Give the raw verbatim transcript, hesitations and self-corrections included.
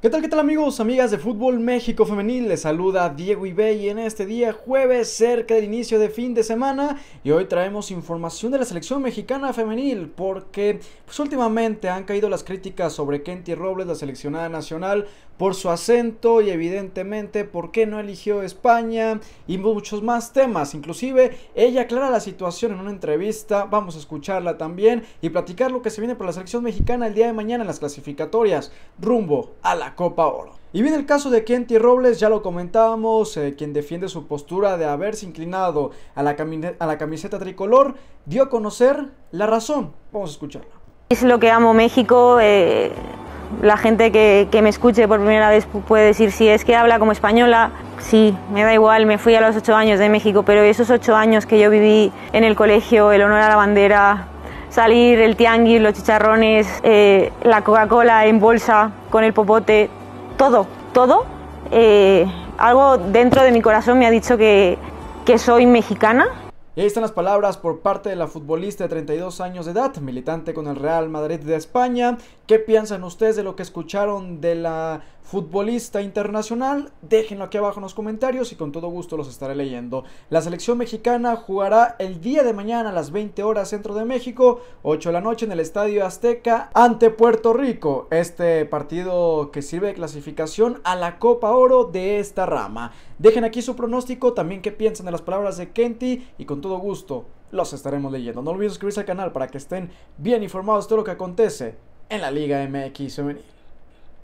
¿Qué tal, qué tal amigos, amigas de Fútbol México Femenil? Les saluda Diego Ibey en este día jueves cerca del inicio de fin de semana y hoy traemos información de la selección mexicana femenil porque pues últimamente han caído las críticas sobre Kenty Robles, la seleccionada nacional, por su acento y evidentemente por qué no eligió España y muchos más temas. Inclusive ella aclara la situación en una entrevista, vamos a escucharla también y platicar lo que se viene para la selección mexicana el día de mañana en las clasificatorias rumbo a la Copa Oro. Y bien, el caso de Kenty Robles, ya lo comentábamos, eh, quien defiende su postura de haberse inclinado a la, a la camiseta tricolor, dio a conocer la razón. Vamos a escucharla. Es lo que amo México. Eh, la gente que, que me escuche por primera vez puede decir si es que habla como española. Sí, me da igual, me fui a los ocho años de México, pero esos ocho años que yo viví en el colegio, el honor a la bandera, salir, el tianguis, los chicharrones, eh, la Coca-Cola en bolsa con el popote, todo, todo, eh, algo dentro de mi corazón me ha dicho que, que soy mexicana. Y ahí están las palabras por parte de la futbolista de treinta y dos años de edad, militante con el Real Madrid de España. ¿Qué piensan ustedes de lo que escucharon de la futbolista internacional? Déjenlo aquí abajo en los comentarios y con todo gusto los estaré leyendo. La selección mexicana jugará el día de mañana a las veinte horas centro de México, ocho de la noche en el Estadio Azteca ante Puerto Rico. Este partido que sirve de clasificación a la Copa Oro de esta rama. Dejen aquí su pronóstico, también qué piensan de las palabras de Kenty y con todo gusto los estaremos leyendo. No olviden suscribirse al canal para que estén bien informados de todo lo que acontece en la Liga M X Femenil.